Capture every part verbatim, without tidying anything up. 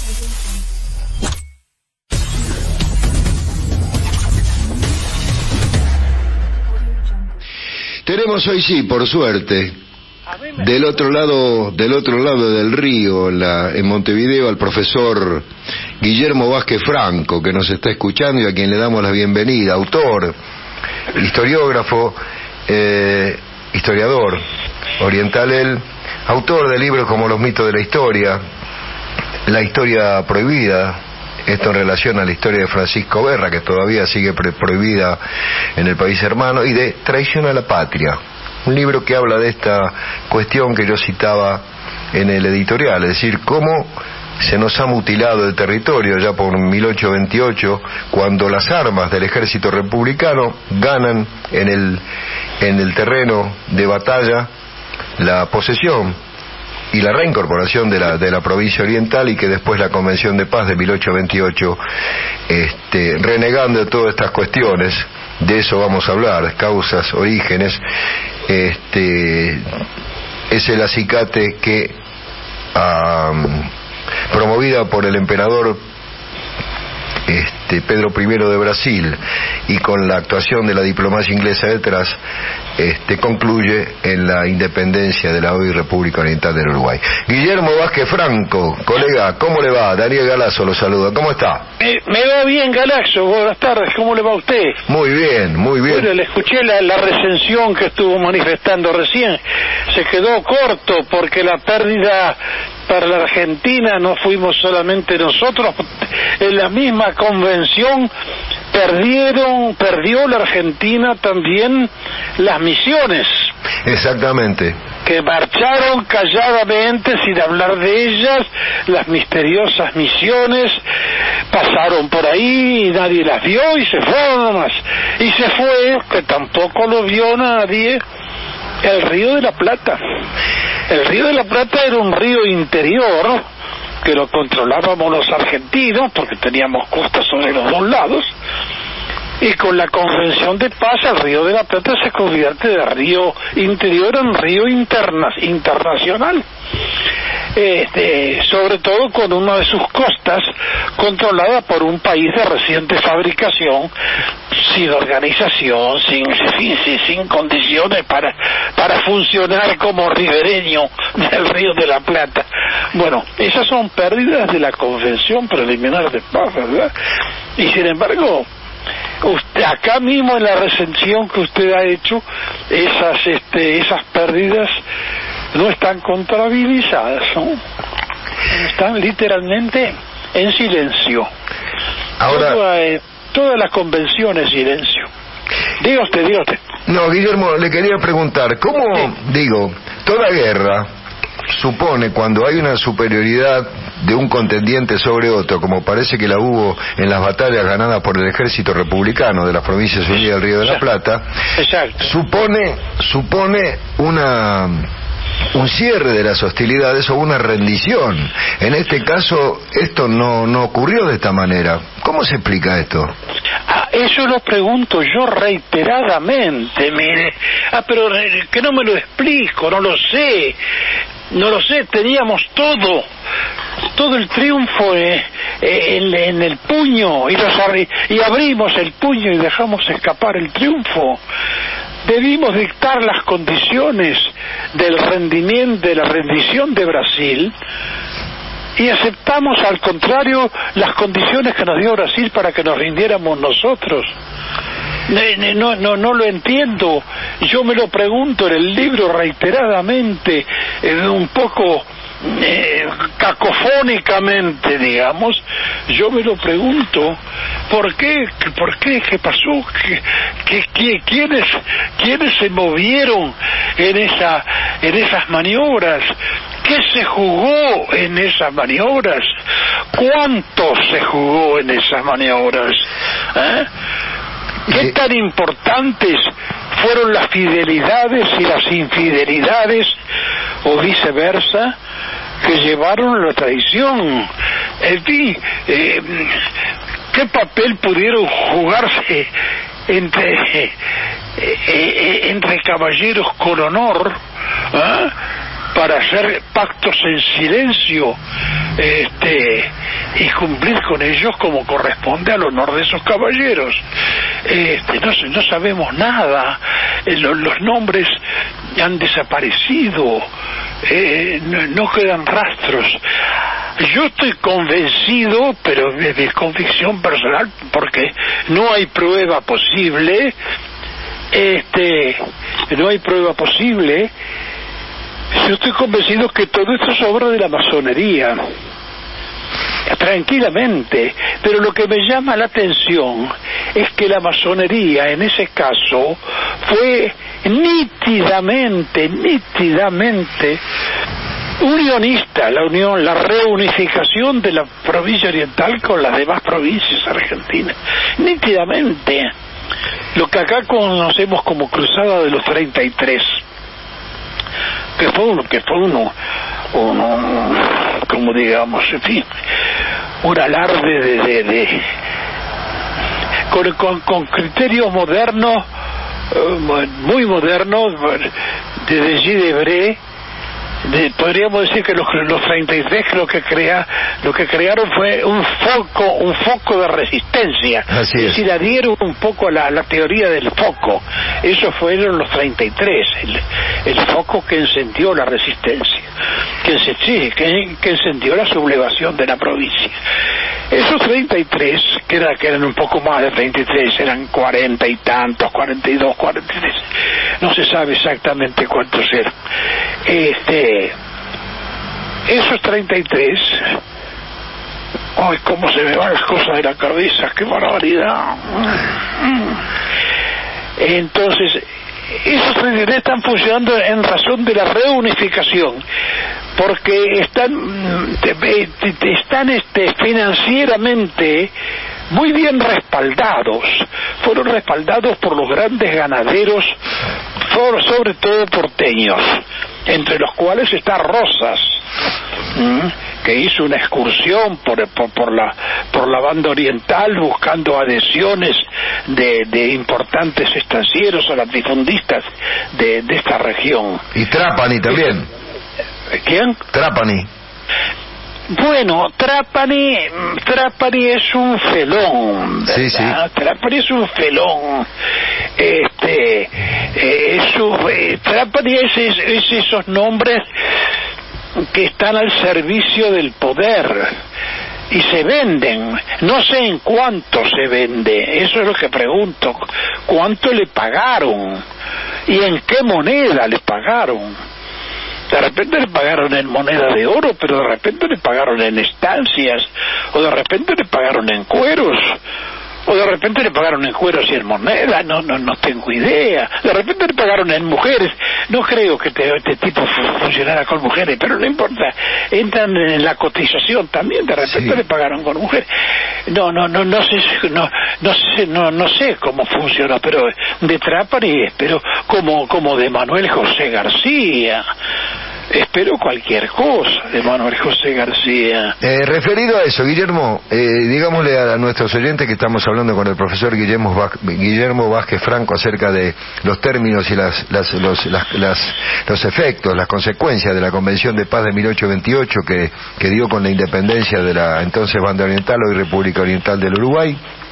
Tenemos hoy sí, por suerte, del otro lado, del otro lado del río, en, la, en Montevideo, al profesor Guillermo Vázquez Franco, que nos está escuchando y a quien le damos la bienvenida, autor, historiógrafo, eh, historiador oriental, él, autor de libros como Los mitos de la historia, La historia prohibida, esto en relación a la historia de Francisco Berra, que todavía sigue prohibida en el país hermano, y de Traición a la Patria, un libro que habla de esta cuestión que yo citaba en el editorial, es decir, cómo se nos ha mutilado el territorio ya por mil ochocientos veintiocho, cuando las armas del ejército republicano ganan en el, en el terreno de batalla la posesión y la reincorporación de la, de la provincia oriental, y que después la Convención de Paz de mil ochocientos veintiocho, este, renegando de todas estas cuestiones, de eso vamos a hablar, causas, orígenes, este, es el acicate que, um, promovida por el emperador este, Pedro primero de Brasil, y con la actuación de la diplomacia inglesa detrás, este, concluye en la independencia de la hoy República Oriental del Uruguay. Guillermo Vázquez Franco, colega, ¿cómo le va? Daniel Galazo lo saluda, ¿cómo está? Me, me va bien, Galazo, buenas tardes, ¿cómo le va a usted? Muy bien, muy bien. Bueno, le escuché la, la recensión que estuvo manifestando recién, se quedó corto porque la pérdida para la Argentina no fuimos solamente nosotros, en la misma convención perdieron, perdió la Argentina también las misiones. Exactamente. Que marcharon calladamente sin hablar de ellas, las misteriosas misiones, pasaron por ahí y nadie las vio y se fueron nomás. Y se fue, que tampoco lo vio nadie, el Río de la Plata. El Río de la Plata era un río interior que lo controlábamos los argentinos porque teníamos costas sobre los dos lados, y con la Convención de Paz el Río de la Plata se convierte de río interior en río interna, internacional, este, sobre todo con una de sus costas controlada por un país de reciente fabricación, sin organización, sin, sin, sin condiciones para, para funcionar como ribereño del Río de la Plata. Bueno, esas son pérdidas de la Convención Preliminar de Paz, ¿verdad? Y sin embargo, usted, acá mismo en la recensión que usted ha hecho, esas, este, esas pérdidas no están contabilizadas, ¿no? Están literalmente en silencio. Ahora, toda, eh, toda la convención es silencio. Diga usted, diga usted. No, Guillermo, le quería preguntar, ¿cómo, sí. digo, toda guerra supone, cuando hay una superioridad de un contendiente sobre otro, como parece que la hubo en las batallas ganadas por el ejército republicano de las Provincias Unidas del Río de la Plata, exacto, supone, supone una... un cierre de las hostilidades o una rendición. En este caso esto no no ocurrió de esta manera. ¿Cómo se explica esto? Ah, eso lo pregunto yo reiteradamente, mire. Ah, pero que no me lo explico, no lo sé. No lo sé, teníamos todo. Todo el triunfo eh, eh, en, en el puño y, los abri y abrimos el puño y dejamos escapar el triunfo. Debimos dictar las condiciones del rendimiento, de la rendición de Brasil, y aceptamos al contrario las condiciones que nos dio Brasil para que nos rindiéramos nosotros. No, no, no lo entiendo. Yo me lo pregunto en el libro reiteradamente, eh, un poco eh, cacofónicamente, digamos. Yo me lo pregunto, ¿por qué? ¿Por qué? ¿Qué pasó? ¿Qué, qué, qué, quiénes, ¿Quiénes se movieron en esa, en esas maniobras? ¿Qué se jugó en esas maniobras? ¿Cuánto se jugó en esas maniobras? ¿Eh? ¿Qué tan importantes fueron las fidelidades y las infidelidades, o viceversa, que llevaron a la traición? En fin, eh, ¿qué papel pudieron jugarse entre, eh, eh, entre caballeros con honor, ¿eh? para hacer pactos en silencio este y cumplir con ellos como corresponde al honor de esos caballeros. Este, no, no sabemos nada, eh, los, los nombres han desaparecido, eh, no, no quedan rastros. Yo estoy convencido, pero es de convicción personal, porque no hay prueba posible, este, no hay prueba posible. Yo estoy convencido que todo esto es obra de la masonería, tranquilamente, pero lo que me llama la atención es que la masonería en ese caso fue nítidamente, nítidamente unionista, la unión, la reunificación de la provincia oriental con las demás provincias argentinas, nítidamente, lo que acá conocemos como Cruzada de los treinta y tres, que fue uno, que fue uno, uno, como digamos, en fin, un alarde de, de, de con, con, con criterios modernos, muy modernos, de Gilles Debré. De, podríamos decir que los, los treinta y tres lo que crea lo que crearon fue un foco un foco de resistencia. Así es. Es decir, adhieron un poco a la, la teoría del foco. Esos fueron los treinta y tres, el, el foco que encendió la resistencia, que, sí, que, que encendió la sublevación de la provincia. Esos treinta y tres, que, era, que eran un poco más de treinta y tres, eran cuarenta y tantos, cuarenta y dos, cuarenta y tres, no se sabe exactamente cuántos eran. Este esos treinta y tres, ay, cómo se me van las cosas de la cabeza, qué barbaridad. Entonces, esos treinta y tres están funcionando en razón de la reunificación, porque están están este financieramente muy bien respaldados, fueron respaldados por los grandes ganaderos, sobre todo porteños, entre los cuales está Rosas, ¿m? que hizo una excursión por, por, por la por la banda oriental buscando adhesiones de, de importantes estancieros o latifundistas de, de esta región. Y Trapani también. ¿Quién? Trapani. Bueno, Trapani, Trapani es un felón, ¿verdad? Sí, sí. Trapani es un felón. Este, eh, es un, eh, Trapani es, es, es esos nombres que están al servicio del poder y se venden. No sé en cuánto se vende, eso es lo que pregunto. ¿Cuánto le pagaron? ¿Y en qué moneda le pagaron? De repente le pagaron en moneda de oro, pero de repente le pagaron en estancias, o de repente le pagaron en cueros, o de repente le pagaron en cueros y en moneda, no no no tengo idea. De repente le pagaron en mujeres, no creo que te, este tipo funcionara con mujeres, pero no importa, entran en la cotización también, de repente sí. Le pagaron con mujeres. No, no, no, no sé, no, no sé, no, no sé cómo funciona, pero de Trapani espero como, como de Manuel José García. Espero cualquier cosa de Manuel José García. Eh, referido a eso, Guillermo, eh, digámosle a, a nuestros oyentes que estamos hablando con el profesor Guillermo, Vaz, Guillermo Vázquez Franco acerca de los términos y las, las, los, las, las, los efectos, las consecuencias de la Convención de Paz de mil ochocientos veintiocho que, que dio con la independencia de la entonces Banda Oriental, hoy República Oriental del Uruguay.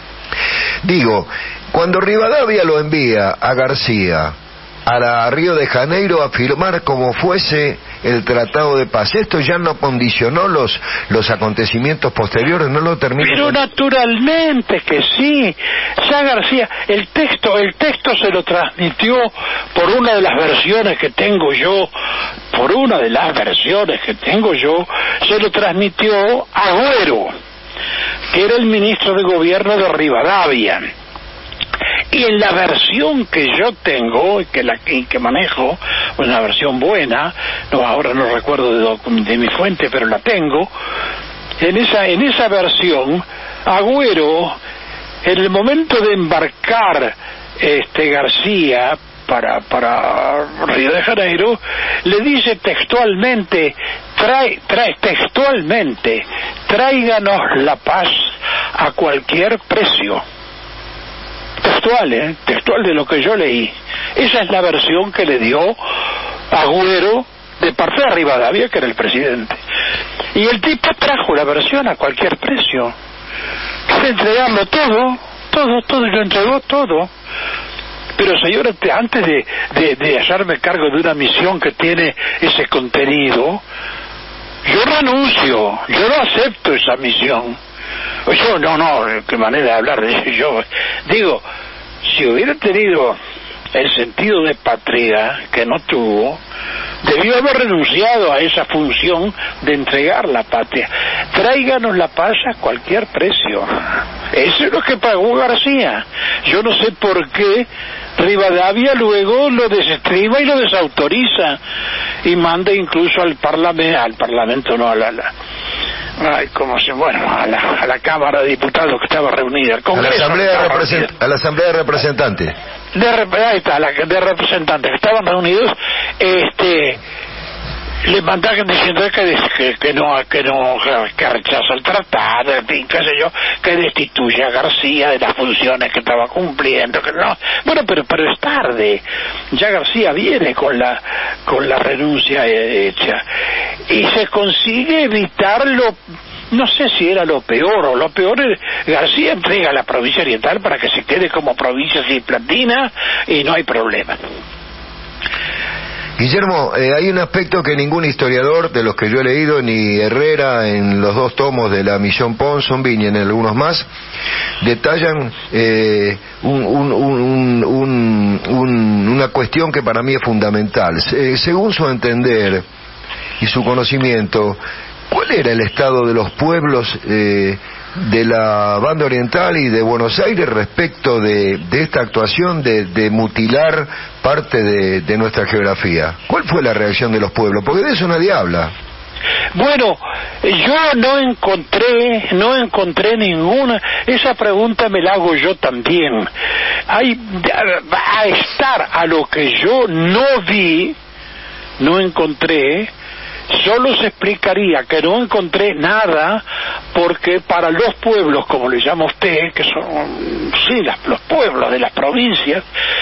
Digo, cuando Rivadavia lo envía a García a la Río de Janeiro a firmar como fuese el Tratado de Paz, ¿esto ya no condicionó los los acontecimientos posteriores? ¿No lo terminó? Pero naturalmente que sí. Ya García, el texto el texto se lo transmitió por una de las versiones que tengo yo, por una de las versiones que tengo yo, se lo transmitió Agüero, que era el ministro de gobierno de Rivadavia. Y en la versión que yo tengo y que la y que manejo, una versión buena, no ahora no recuerdo de, de mi fuente, pero la tengo. En esa en esa versión, Agüero, en el momento de embarcar este García para para Río de Janeiro, le dice textualmente, trae trae textualmente, tráiganos la paz a cualquier precio. Textual, ¿eh? Textual de lo que yo leí. Esa es la versión que le dio Agüero de parte de Rivadavia, que era el presidente. Y el tipo trajo la versión a cualquier precio. Quiere entregarlo todo, todo, todo, y lo entregó todo. Pero señor, antes de, de, de hacerme cargo de una misión que tiene ese contenido, yo renuncio, yo no acepto esa misión. Yo, no, no, qué manera de hablar de eso. Yo digo, si hubiera tenido el sentido de patria que no tuvo, debió haber renunciado a esa función de entregar la patria. Tráiganos la paz a cualquier precio. Eso es lo que pagó García. Yo no sé por qué Rivadavia luego lo desestriba y lo desautoriza y manda incluso al parlamento, al parlamento no, a la, la ay, como se, bueno, a la, a la Cámara de Diputados que estaba reunida, al Congreso, a la Asamblea de represent, a la Asamblea de Representantes. De, ahí está, la, de representantes que estaban reunidos, este, le mandaron diciendo que, que, que no, que no, que rechaza el tratado, en fin, qué sé yo, que destituye a García de las funciones que estaba cumpliendo, que no, bueno, pero pero es tarde, ya García viene con la con la renuncia hecha y se consigue evitar lo, no sé si era lo peor o lo peor es, García entrega la provincia oriental para que se quede como provincia cisplatina y no hay problema. Guillermo, eh, hay un aspecto que ningún historiador de los que yo he leído, ni Herrera en los dos tomos de la Misión Ponsonby, ni en algunos más, detallan eh, un, un, un, un, un, una cuestión que para mí es fundamental. Eh, según su entender y su conocimiento, ¿cuál era el estado de los pueblos eh, de la banda oriental y de Buenos Aires respecto de, de esta actuación de, de mutilar parte de, de nuestra geografía? ¿Cuál fue la reacción de los pueblos? Porque de eso nadie habla. Bueno, yo no encontré, no encontré ninguna, esa pregunta me la hago yo también. Hay, a estar a lo que yo no vi, no encontré. Solo se explicaría que no encontré nada porque para los pueblos, como le llama usted, que son, sí, las, los pueblos de las provincias,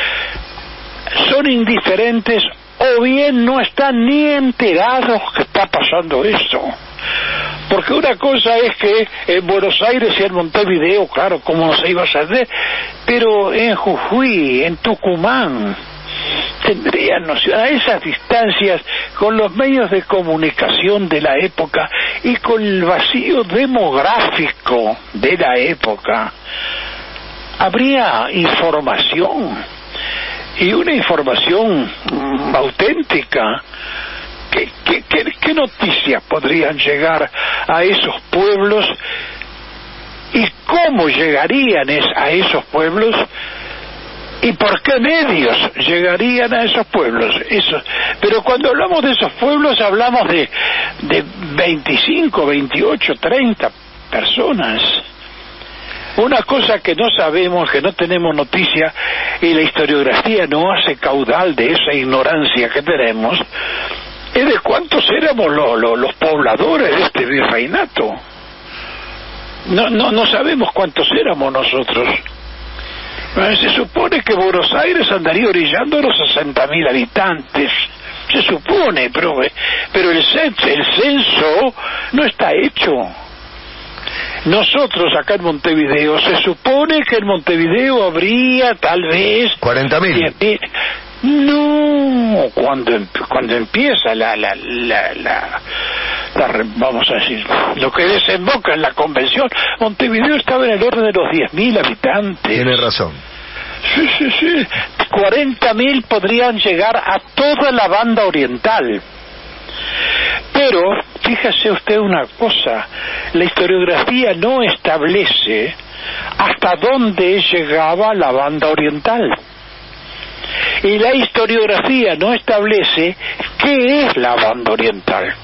son indiferentes o bien no están ni enterados que está pasando eso. Porque una cosa es que en Buenos Aires y en Montevideo, claro, cómo no se iba a saber, pero en Jujuy, en Tucumán, tendrían noción a esas distancias, con los medios de comunicación de la época y con el vacío demográfico de la época, habría información, y una información mm, auténtica. ¿Qué, qué, qué, qué noticias podrían llegar a esos pueblos y cómo llegarían es, a esos pueblos? ¿Y por qué medios llegarían a esos pueblos? Eso. Pero cuando hablamos de esos pueblos hablamos de, de veinticinco, veintiocho, treinta personas. Una cosa que no sabemos, que no tenemos noticia, y la historiografía no hace caudal de esa ignorancia que tenemos, es de cuántos éramos lo, lo, los pobladores de este virreinato. No, no, no sabemos cuántos éramos nosotros. Se supone que Buenos Aires andaría orillando a los sesenta mil habitantes. Se supone, pero, pero el, censo, el censo no está hecho. Nosotros acá en Montevideo, se supone que en Montevideo habría tal vez... cuarenta mil. No, cuando cuando empieza la, la, la, la, la, vamos a decir, lo que desemboca en la convención, Montevideo estaba en el orden de los diez mil habitantes. Tiene razón. Sí, sí, sí. cuarenta mil podrían llegar a toda la banda oriental. Pero, fíjese usted una cosa, la historiografía no establece hasta dónde llegaba la banda oriental. Y la historiografía no establece qué es la banda oriental.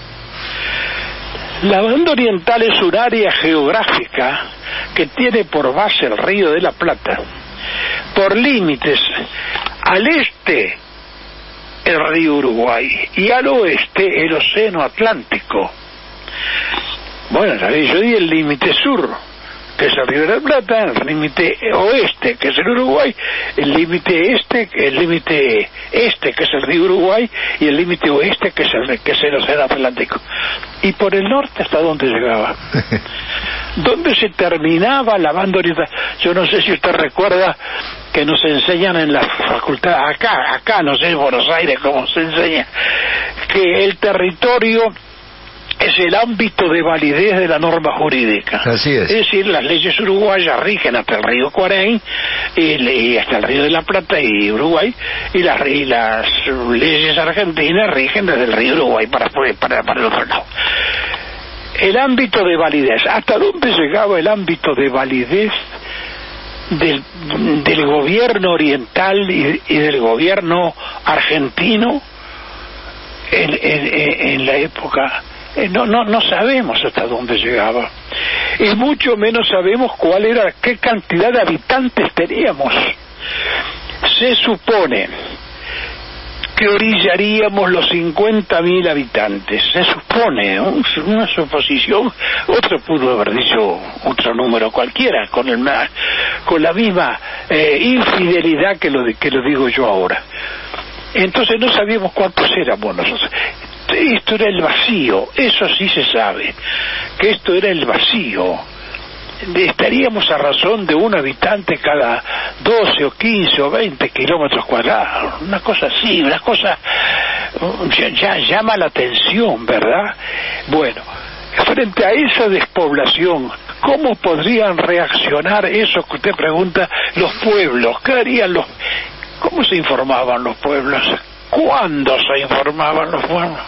La banda oriental es un área geográfica que tiene por base el Río de la Plata, por límites al este el río Uruguay y al oeste el océano Atlántico. Bueno, yo di el límite sur, que es el Río de la Plata, el límite oeste, que es el Uruguay, el límite este, el límite este, que es el río Uruguay, y el límite oeste, que es el, que es el Océano Atlántico. Y por el norte, ¿hasta dónde llegaba? ¿Dónde se terminaba la banda oriental? Yo no sé si usted recuerda que nos enseñan en la facultad, acá, acá, no sé en Buenos Aires cómo se enseña, que el territorio es el ámbito de validez de la norma jurídica. Así es. Es decir, las leyes uruguayas rigen hasta el río Cuarén, y, y hasta el río de la Plata y Uruguay, y las, y las leyes argentinas rigen desde el río Uruguay para, para, para el otro lado. El ámbito de validez, ¿hasta dónde llegaba el ámbito de validez del, del gobierno oriental y, y del gobierno argentino en, en, en la época? No, no, no sabemos hasta dónde llegaba, y mucho menos sabemos cuál era, qué cantidad de habitantes teníamos. Se supone que orillaríamos los cincuenta mil habitantes, se supone, ¿no? Una suposición. Otro pudo haber dicho otro número cualquiera, con el, con la misma eh, infidelidad que lo, que lo digo yo ahora. Entonces no sabíamos cuántos éramos nosotros. Esto era el vacío, eso sí se sabe, que esto era el vacío. Estaríamos a razón de un habitante cada doce o quince o veinte kilómetros cuadrados, una cosa así, una cosa ya, ya llama la atención, ¿verdad? Bueno, frente a esa despoblación, ¿cómo podrían reaccionar eso que usted pregunta los pueblos? ¿Qué harían los... ¿Cómo se informaban los pueblos? ¿Cuándo se informaban los pueblos?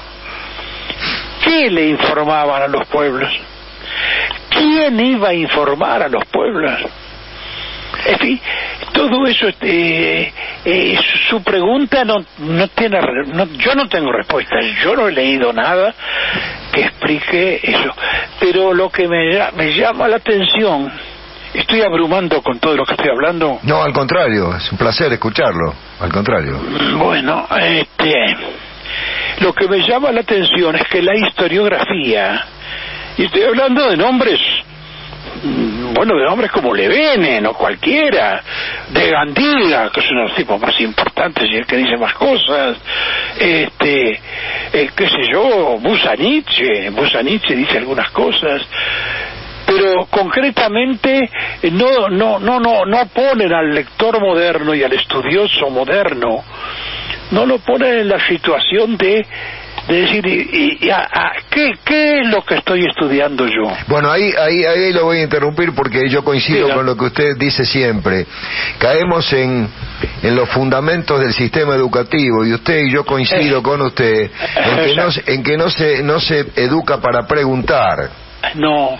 ¿Qué le informaban a los pueblos? ¿Quién iba a informar a los pueblos? En fin, todo eso, eh, eh, su pregunta no, no tiene, no, yo no tengo respuesta, yo no he leído nada que explique eso, pero lo que me, me llama la atención, ¿estoy abrumando con todo lo que estoy hablando? No, al contrario, es un placer escucharlo, al contrario. Bueno, este, lo que me llama la atención es que la historiografía, y estoy hablando de nombres, bueno, de nombres como Levene, no cualquiera, de Gandiga, que es uno de los tipos más importantes y el que dice más cosas, este, eh, qué sé yo, Busaniche, Busaniche dice algunas cosas, pero concretamente no, no, no, no, no ponen al lector moderno y al estudioso moderno, no lo ponen en la situación de de decir, y, y, a, a, ¿qué, ¿qué es lo que estoy estudiando yo? Bueno, ahí, ahí, ahí lo voy a interrumpir porque yo coincido Diga. con lo que usted dice siempre. Caemos en, en los fundamentos del sistema educativo, y usted y yo coincido eh, con usted en que, no, en que no se, no se educa para preguntar. No.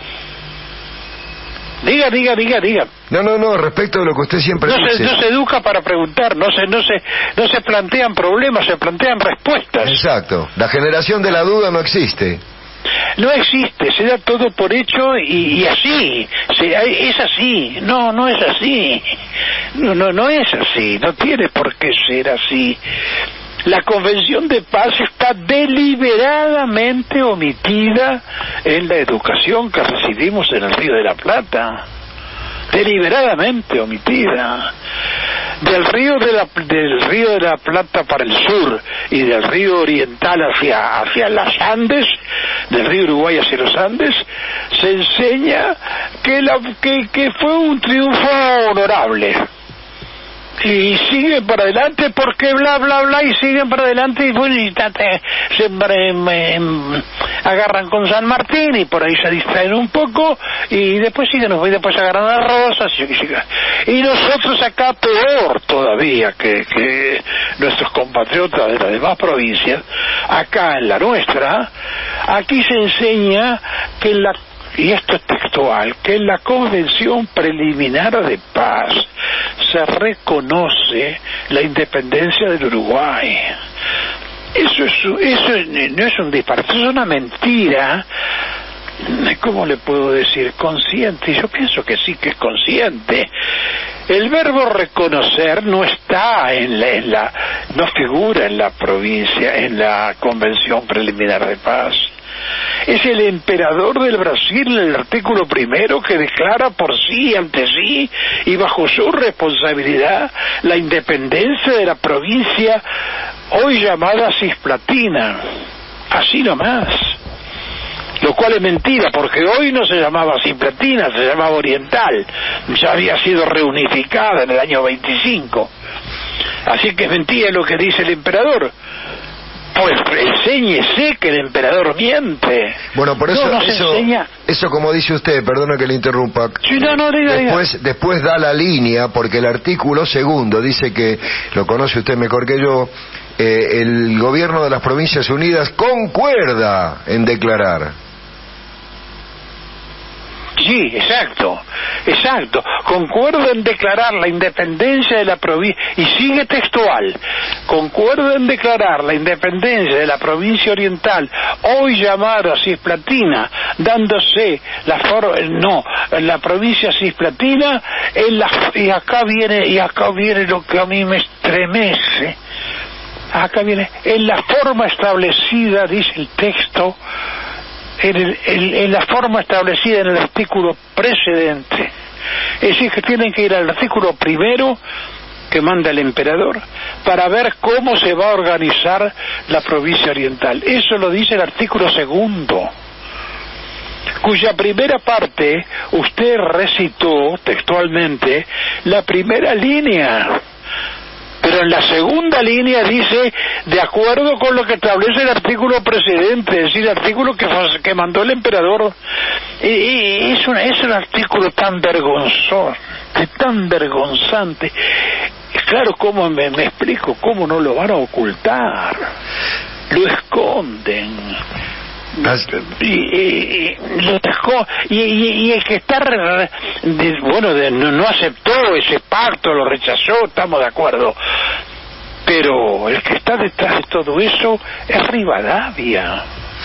Diga, diga, diga, diga. No, no, no, respecto a lo que usted siempre no dice. Se, no se educa para preguntar, no se, no se, no se plantean problemas, se plantean respuestas. Exacto. La generación de la duda no existe. No existe, se da todo por hecho y, y así, se, es así. No, no es así. No, no, no es así. No tiene por qué ser así. La Convención de Paz está deliberadamente omitida en la educación que recibimos en el Río de la Plata. Deliberadamente omitida. Del río de la, del Río de la Plata para el sur y del río oriental hacia, hacia las Andes, del río Uruguay hacia los Andes, se enseña que, la, que, que fue un triunfo honorable. Y siguen para adelante porque bla bla bla y siguen para adelante y bueno y tate, se me, me, agarran con San Martín y por ahí se distraen un poco y después siguen y después agarran a Rosas y, y nosotros acá peor todavía que, que nuestros compatriotas de las demás provincias, acá en la nuestra, aquí se enseña que la, y esto es textual, que en la Convención Preliminar de Paz se reconoce la independencia del Uruguay. Eso es, eso no es un disparate, es una mentira. ¿Cómo le puedo decir? Consciente. Yo pienso que sí que es consciente. El verbo reconocer no está en la, en la, no figura en la provincia, en la Convención Preliminar de Paz. Es el emperador del Brasil en el artículo primero que declara por sí, ante sí y bajo su responsabilidad la independencia de la provincia hoy llamada Cisplatina. Así nomás. Lo cual es mentira, porque hoy no se llamaba Cisplatina, se llamaba Oriental. Ya había sido reunificada en el año veinticinco. Así que es mentira lo que dice el emperador. Pues enséñese que el emperador miente. Bueno, por eso, no, no eso, eso como dice usted, perdona que le interrumpa, sí, no, no, diga, después, diga. después da la línea, porque el artículo segundo dice que, lo conoce usted mejor que yo, eh, el gobierno de las Provincias Unidas concuerda en declarar. Sí, exacto, exacto. Concuerdo en declarar la independencia de la provincia, y sigue textual, concuerdo en declarar la independencia de la provincia oriental, hoy llamada Cisplatina, dándose la forma, no, la provincia Cisplatina, en la, y acá viene, y acá viene lo que a mí me estremece, acá viene, en la forma establecida, dice el texto, En, el, en, en la forma establecida en el artículo precedente. Es decir, que tienen que ir al artículo primero que manda el emperador para ver cómo se va a organizar la provincia oriental. Eso lo dice el artículo segundo, cuya primera parte usted recitó textualmente la primera línea. Pero en la segunda línea dice, de acuerdo con lo que establece el artículo precedente, es decir, el artículo que, que mandó el emperador. Y, y es, un, es un artículo tan vergonzoso, tan vergonzante. Claro, ¿cómo me, me explico? ¿Cómo no lo van a ocultar? Lo esconden. Y, y, y, y, y el que está de, bueno de, no, no aceptó ese pacto, lo rechazó, estamos de acuerdo, pero el que está detrás de todo eso es Rivadavia,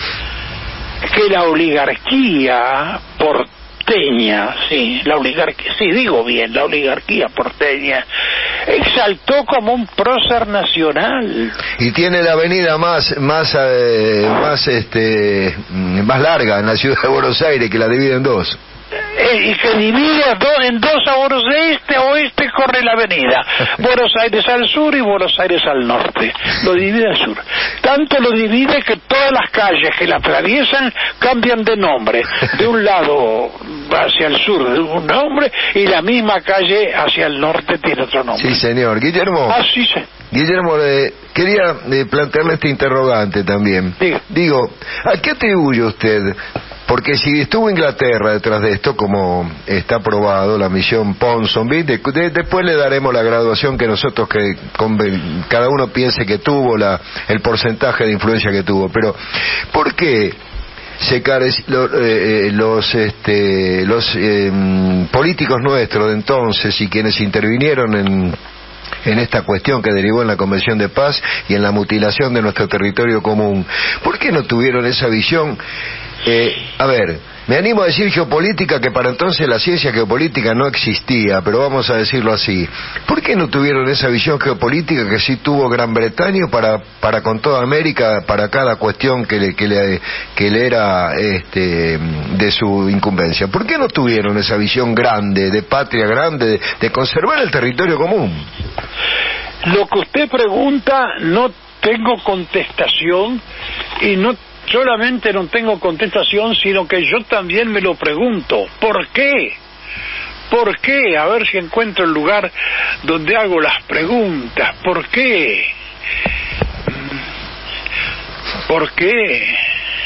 que la oligarquía porteña, sí, la oligarquía, sí, digo bien, la oligarquía porteña exaltó como un prócer nacional. Y tiene la avenida más más eh, más este más larga en la ciudad de Buenos Aires, que la divide en dos. Eh, y que divide a do, en dos aguas de este a oeste corre la avenida. Buenos Aires al sur y Buenos Aires al norte. Lo divide al sur. Tanto lo divide que todas las calles que la atraviesan cambian de nombre. De un lado hacia el sur de un nombre y la misma calle hacia el norte tiene otro nombre. Sí, señor. Guillermo. Ah, sí, sí. Guillermo, eh, quería eh, plantearle este interrogante también. Diga. Digo, ¿a qué atribuye usted? Porque si estuvo Inglaterra detrás de esto, como está aprobado, la misión Ponsonby, de, de, después le daremos la graduación que nosotros, que con, cada uno piense que tuvo, la, el porcentaje de influencia que tuvo. Pero, ¿por qué se carece, lo, eh, los este, los eh, políticos nuestros de entonces y quienes intervinieron en... en esta cuestión que derivó en la Convención de Paz y en la mutilación de nuestro territorio común, ¿por qué no tuvieron esa visión? Eh, a ver, me animo a decir geopolítica, que para entonces la ciencia geopolítica no existía, pero vamos a decirlo así. ¿Por qué no tuvieron esa visión geopolítica que sí tuvo Gran Bretaña para para con toda América, para cada cuestión que le que le, que le era este de su incumbencia? ¿Por qué no tuvieron esa visión grande, de patria grande, de, de conservar el territorio común? Lo que usted pregunta no tengo contestación, y no solamente no tengo contestación, sino que yo también me lo pregunto. ¿Por qué? ¿Por qué? A ver si encuentro el lugar donde hago las preguntas. ¿Por qué? ¿Por qué?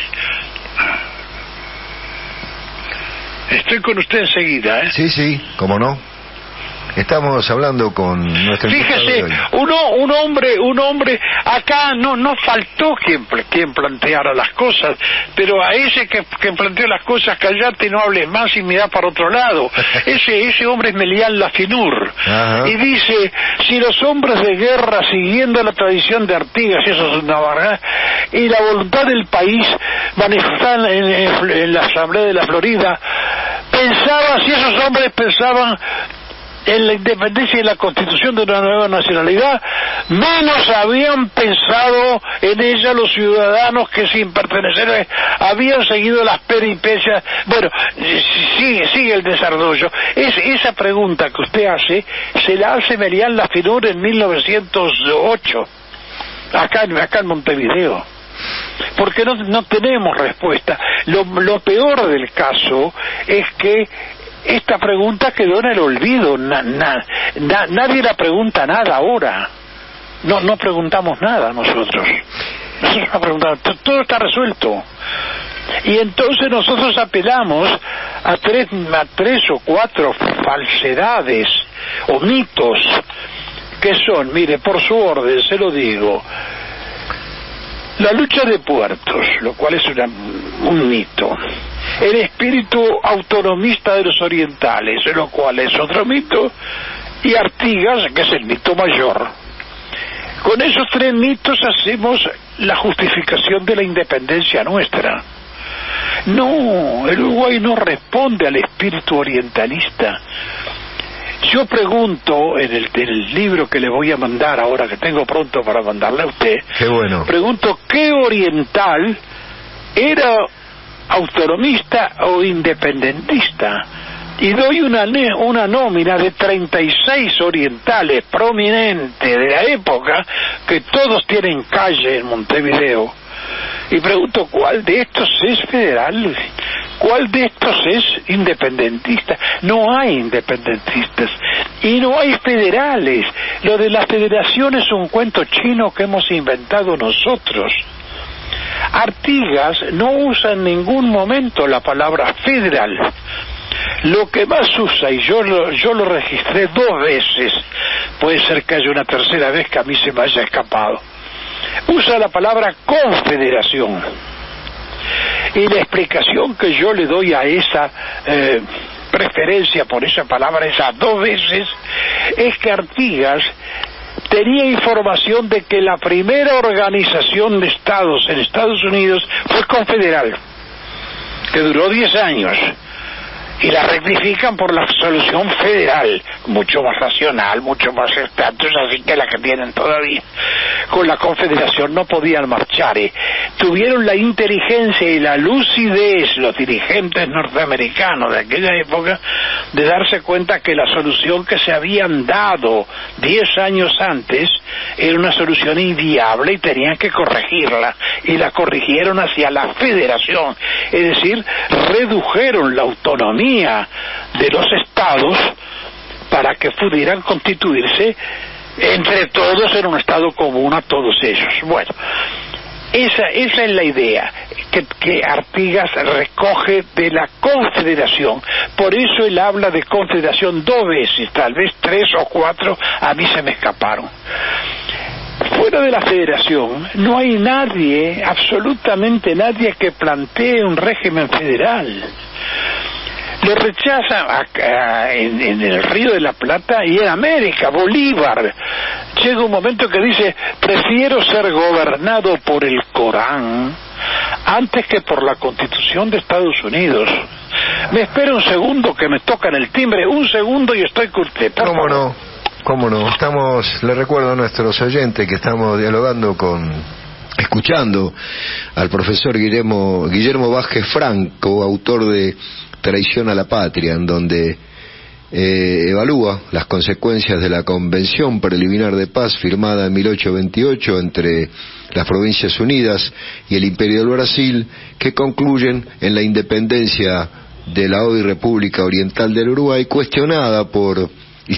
Estoy con usted enseguida, ¿eh? Sí, sí, cómo no. Estamos hablando con nuestro... Fíjese, uno, un hombre, un hombre, acá no no faltó quien, quien planteara las cosas, pero a ese que, que planteó las cosas, callate, no hables más y mira para otro lado. Ese ese hombre es Melián Lafinur. Ajá. Y dice, si los hombres de guerra, siguiendo la tradición de Artigas, y eso es una verdad, y la voluntad del país manifestada en, en, en la Asamblea de la Florida, pensaba, si esos hombres pensaban en la independencia y en la constitución de una nueva nacionalidad, menos habían pensado en ella los ciudadanos que sin pertenecer habían seguido las peripecias. Bueno, sigue sigue el desarrollo. Es, esa pregunta que usted hace, se la hace Melián Lafinur en mil novecientos ocho, acá, acá en Montevideo. Porque no, no tenemos respuesta. Lo, lo peor del caso es que esta pregunta quedó en el olvido. Na, na, na, nadie la pregunta nada ahora. No, no preguntamos nada nosotros. Nosotros no preguntamos. Todo está resuelto. Y entonces nosotros apelamos a tres, a tres o cuatro falsedades o mitos que son, mire, por su orden se lo digo, la lucha de puertos, lo cual es una, un mito. El espíritu autonomista de los orientales, lo cual es otro mito. Y Artigas, que es el mito mayor. Con esos tres mitos hacemos la justificación de la independencia nuestra. No, el Uruguay no responde al espíritu orientalista. Yo pregunto, en el, en el libro que le voy a mandar ahora, que tengo pronto para mandarle a usted, qué bueno, pregunto qué oriental era autonomista o independentista, y doy una, una nómina de treinta y seis orientales prominentes de la época, que todos tienen calle en Montevideo, y pregunto cuál de estos es federal, cuál de estos es independentista. No hay independentistas y no hay federales. Lo de la federación es un cuento chino que hemos inventado nosotros. Artigas no usa en ningún momento la palabra federal. Lo que más usa, y yo lo, yo lo registré dos veces, puede ser que haya una tercera vez que a mí se me haya escapado, usa la palabra confederación. Y la explicación que yo le doy a esa eh, preferencia por esa palabra, esas dos veces, es que Artigas tenía información de que la primera organización de estados en Estados Unidos fue confederal, que duró diez años, y la rectifican por la solución federal, mucho más racional, mucho más estatus, así que la que tienen todavía. Con la confederación no podían marchar. ¿eh? Tuvieron la inteligencia y la lucidez, los dirigentes norteamericanos de aquella época, de darse cuenta que la solución que se habían dado diez años antes era una solución inviable y tenían que corregirla, y la corrigieron hacia la federación, es decir, redujeron la autonomía de los estados para que pudieran constituirse entre todos en un estado común a todos ellos. Bueno, esa, esa es la idea que, que Artigas recoge de la confederación. Por eso él habla de confederación dos veces, tal vez tres o cuatro, a mí se me escaparon. Fuera de la federación no hay nadie, absolutamente nadie, que plantee un régimen federal. Lo rechaza acá, en, en el Río de la Plata y en América. Bolívar llega un momento que dice: prefiero ser gobernado por el Corán antes que por la Constitución de Estados Unidos. Me espera un segundo que me tocan el timbre, un segundo y estoy con usted. ¿Cómo no? ¿Cómo no? Estamos, le recuerdo a nuestros oyentes que estamos dialogando con, escuchando al profesor Guillermo, Guillermo Vázquez Franco, autor de Traición a la Patria, en donde eh, evalúa las consecuencias de la Convención Preliminar de Paz firmada en mil ochocientos veintiocho entre las Provincias Unidas y el Imperio del Brasil, que concluyen en la independencia de la hoy República Oriental del Uruguay, cuestionada por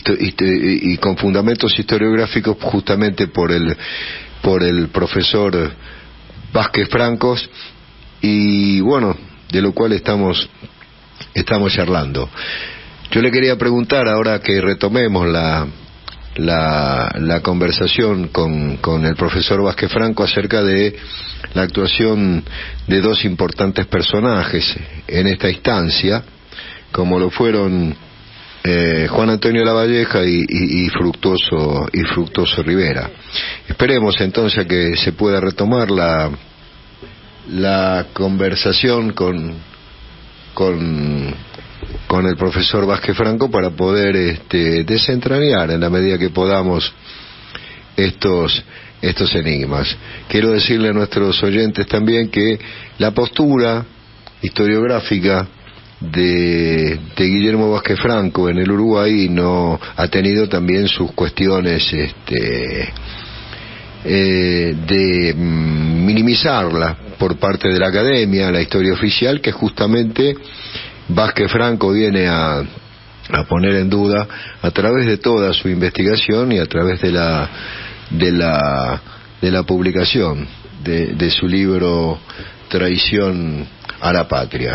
y con fundamentos historiográficos justamente por el por el profesor Vázquez Francos, y bueno, de lo cual estamos estamos charlando. Yo le quería preguntar, ahora que retomemos la la, la conversación con, con el profesor Vázquez Franco, acerca de la actuación de dos importantes personajes en esta instancia, como lo fueron eh, Juan Antonio Lavalleja y, y, y Fructuoso y Fructuoso Rivera. Esperemos entonces que se pueda retomar la la conversación con con con el profesor Vázquez Franco para poder este, desentrañar en la medida que podamos estos estos enigmas. Quiero decirle a nuestros oyentes también que la postura historiográfica de, de Guillermo Vázquez Franco en el Uruguay no ha tenido también sus cuestiones este, eh, de mm, minimizarla por parte de la academia, la historia oficial, que justamente Vázquez Franco viene a, a poner en duda a través de toda su investigación y a través de la de la de la publicación de, de su libro Traición a la Patria.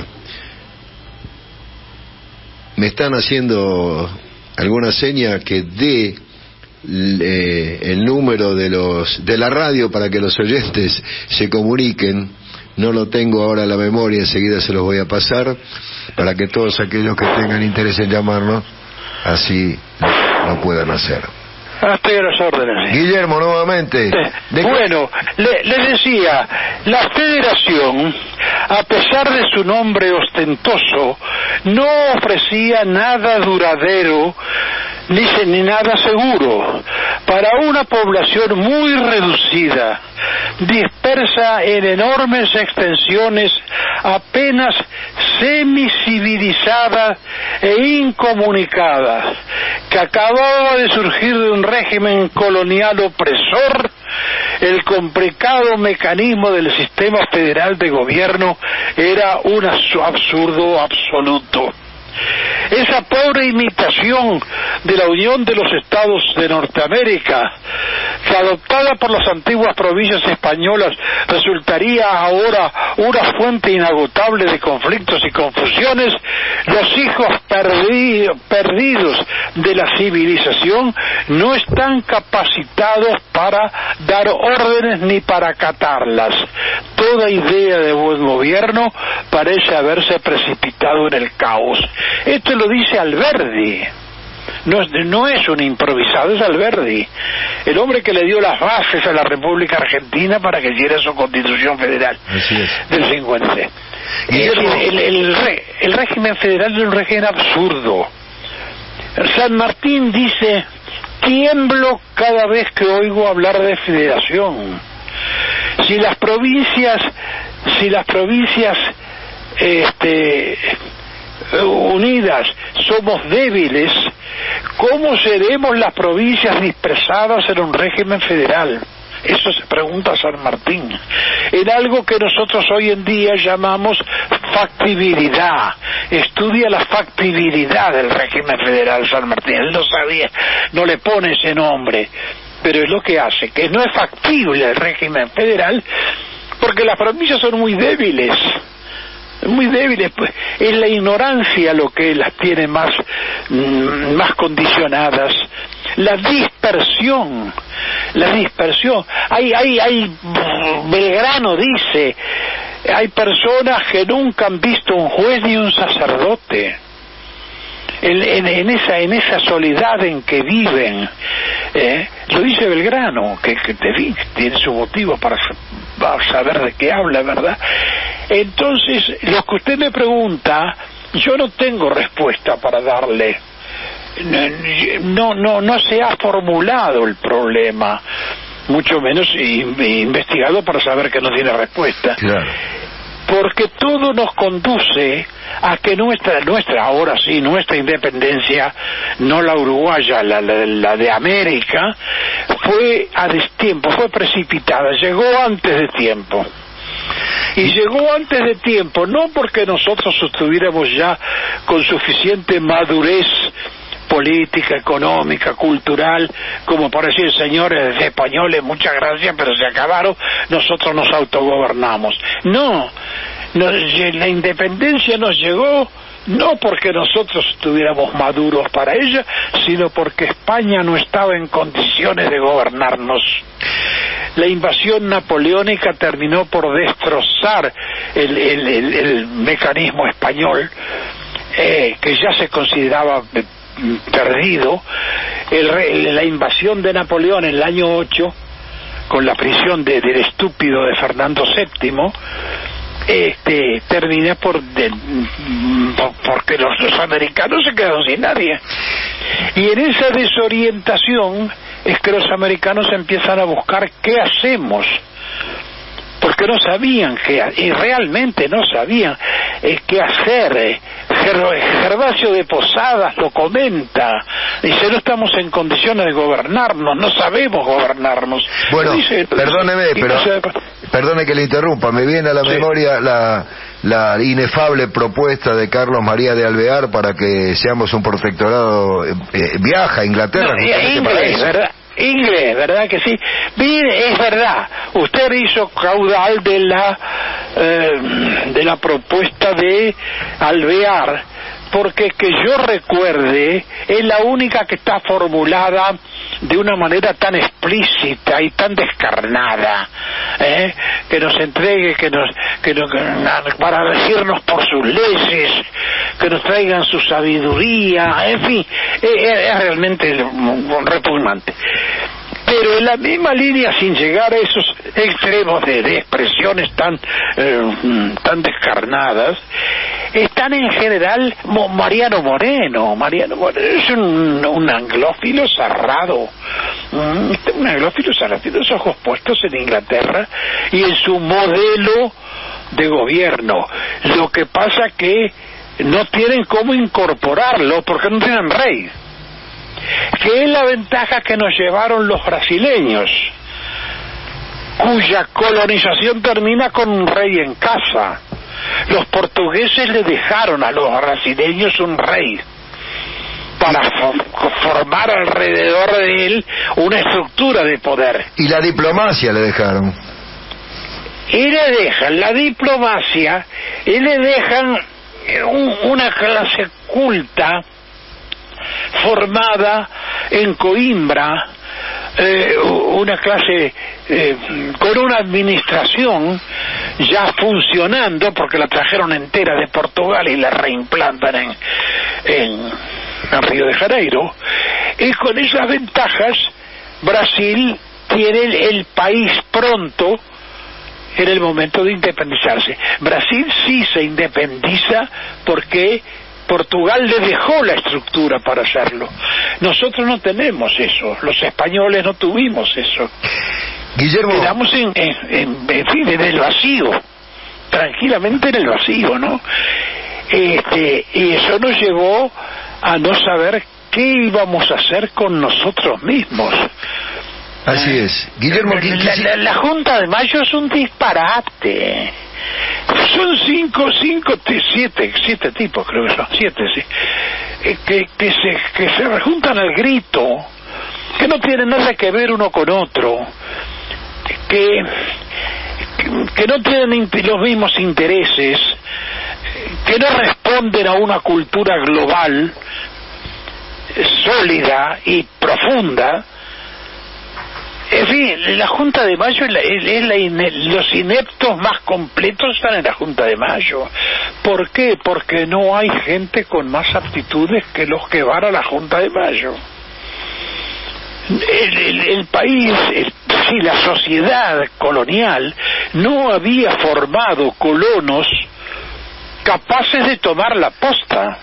Me están haciendo alguna seña que dé eh, el número de los de la radio para que los oyentes se comuniquen. No lo tengo ahora en la memoria, enseguida se los voy a pasar para que todos aquellos que tengan interés en llamarnos así lo puedan hacer. Estoy a las órdenes. Guillermo, nuevamente. ¿De bueno, le, le decía, la Federación, a pesar de su nombre ostentoso, no ofrecía nada duradero ni, ni nada seguro para una población muy reducida, dispersa en enormes extensiones, apenas semicivilizadas e incomunicadas, que acababa de surgir de un régimen colonial opresor. El complicado mecanismo del sistema federal de gobierno era un absurdo absoluto. Esa pobre imitación de la Unión de los Estados de Norteamérica, que adoptada por las antiguas provincias españolas, resultaría ahora una fuente inagotable de conflictos y confusiones. Los hijos perdi- perdidos de la civilización no están capacitados para dar órdenes ni para acatarlas. Toda idea de buen gobierno parece haberse precipitado en el caos. Esto lo dice Alberdi, no es, no es un improvisado, es Alberdi, el hombre que le dio las bases a la República Argentina para que hiciera su Constitución Federal del cincuenta. Y el, el, el, el, el régimen federal es un régimen absurdo. San Martín dice: tiemblo cada vez que oigo hablar de federación. Si las provincias, si las provincias, este... unidas somos débiles, ¿cómo seremos las provincias dispersadas en un régimen federal? Eso se pregunta San Martín, en algo que nosotros hoy en día llamamos factibilidad. Estudia la factibilidad del régimen federal San Martín. Él no sabía, no le pone ese nombre, pero es lo que hace, que no es factible el régimen federal porque las provincias son muy débiles. Muy débiles, pues es la ignorancia lo que las tiene más mm, más condicionadas, la dispersión, la dispersión. Hay, hay, hay, Belgrano dice, hay personas que nunca han visto un juez ni un sacerdote. En, en, en esa en esa soledad en que viven, eh, lo dice Belgrano, que, que te vi, tiene su motivo para, para saber de qué habla, ¿verdad? Entonces, lo que usted me pregunta, yo no tengo respuesta para darle. No, no, no se ha formulado el problema, mucho menos investigado para saber que no tiene respuesta. Claro. Porque todo nos conduce a que nuestra, nuestra ahora sí, nuestra independencia, no la uruguaya, la, la, la de América, fue a destiempo, fue precipitada, llegó antes de tiempo. Y llegó antes de tiempo, no porque nosotros estuviéramos ya con suficiente madurez política, económica, cultural, como por decir, señores españoles, muchas gracias, pero se acabaron, nosotros nos autogobernamos. No, no, la independencia nos llegó no porque nosotros estuviéramos maduros para ella, sino porque España no estaba en condiciones de gobernarnos. La invasión napoleónica terminó por destrozar el, el, el, el mecanismo español, eh, que ya se consideraba perdido. El, la invasión de Napoleón en el año ocho, con la prisión de, del estúpido de Fernando séptimo, este termina por, de, por porque los, los americanos se quedaron sin nadie, y en esa desorientación es que los americanos empiezan a buscar qué hacemos, porque no sabían qué, y realmente no sabían eh, qué hacer. Gervasio de Posadas lo comenta, dice: no estamos en condiciones de gobernarnos, no sabemos gobernarnos. Bueno, dice, perdóneme, pero perdone que le interrumpa, me viene a la sí. memoria la, la inefable propuesta de Carlos María de Alvear para que seamos un protectorado. eh, viaja a Inglaterra. No, inglés, ¿verdad? Inglés, ¿verdad que sí? Mire, es verdad, usted hizo caudal de la eh, de la propuesta de Alvear, porque que yo recuerde es la única que está formulada de una manera tan explícita y tan descarnada, ¿eh? que nos entregue, que nos, que nos, para regirnos por sus leyes, que nos traigan su sabiduría, en fin, es, es realmente repugnante. Pero en la misma línea, sin llegar a esos extremos de, de expresiones tan eh, tan descarnadas, están en general Mo, Mariano Moreno. Mariano Moreno es un, un anglófilo cerrado, un anglófilo cerrado, tiene los ojos puestos en Inglaterra y en su modelo de gobierno. Lo que pasa que no tienen cómo incorporarlo porque no tienen rey, que es la ventaja que nos llevaron los brasileños, cuya colonización termina con un rey en casa. Los portugueses le dejaron a los brasileños un rey para fo- formar alrededor de él una estructura de poder. Y la diplomacia le dejaron. Y le dejan la diplomacia, y le dejan un, una clase culta formada en Coimbra, eh, una clase eh, con una administración ya funcionando, porque la trajeron entera de Portugal y la reimplantan en, en, en Río de Janeiro, y con esas ventajas Brasil tiene el, el país pronto en el momento de independizarse. Brasil sí se independiza porque Portugal le dejó la estructura para hacerlo. Nosotros no tenemos eso, los españoles no tuvimos eso. Guillermo, quedamos en, en, en, en fin, en el vacío, tranquilamente en el vacío, ¿no? Este, y eso nos llevó a no saber qué íbamos a hacer con nosotros mismos. Así es. Guillermo, la, la, la, la Junta de Mayo es un disparate. Son cinco, cinco, siete, siete tipos, creo que son, siete, sí, que, que se que se rejuntan al grito, que no tienen nada que ver uno con otro, que que, que no tienen los mismos intereses, que no responden a una cultura global sólida y profunda. En fin, la Junta de Mayo es, la, es, es la ine, los ineptos más completos están en la Junta de Mayo. ¿Por qué? Porque no hay gente con más aptitudes que los que van a la Junta de Mayo. El, el, el país, el, sí, la sociedad colonial no había formado colonos capaces de tomar la posta.